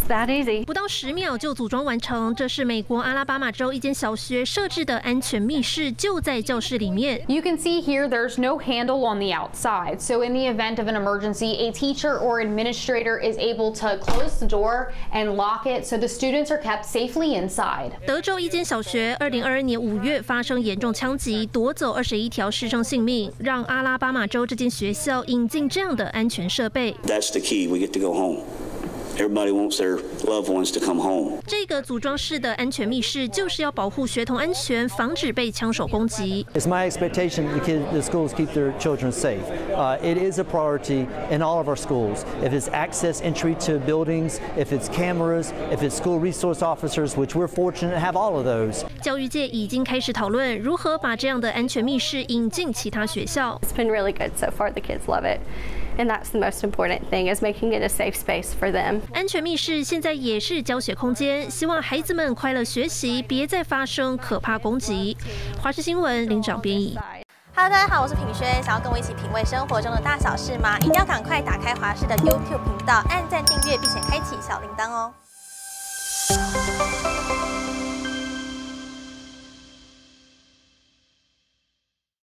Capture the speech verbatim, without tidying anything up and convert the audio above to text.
that easy. 不到十秒就组装完成，这是美国阿拉巴马州一间小学设置的安全密室，就在教室里面。 You can see here there's no handle on the outside, so in the event of an emergency, a teacher or administrator is able to close the door and lock it so the students are kept safely inside. 德州一间小学，二零二二年五月发生严重枪击，夺走二十一条师生性命，让阿拉巴马州这间学校引进这样的安全设备。 That's the key. We get to go home. Everybody wants their loved ones to come home. 这个组装式的安全密室就是要保护学童安全，防止被枪手攻击。 It's my expectation the kids, the schools keep their children safe. Uh, it is a priority in all of our schools. If it's access entry to buildings, if it's cameras, if it's school resource officers, which we're fortunate to have all of those. 教育界已经开始讨论如何把这样的安全密室引进其他学校。 It's been really good so far. The kids love it. And that's the most important thing, is making it a safe space for them. 安全密室现在也是教学空间，希望孩子们快乐学习，别再发生可怕攻击。华视新闻林长编译。 Hello， 大家好，我是品轩。想要跟我一起品味生活中的大小事吗？一定要赶快打开华视的 YouTube 频道，按赞订阅，并且开启小铃铛哦。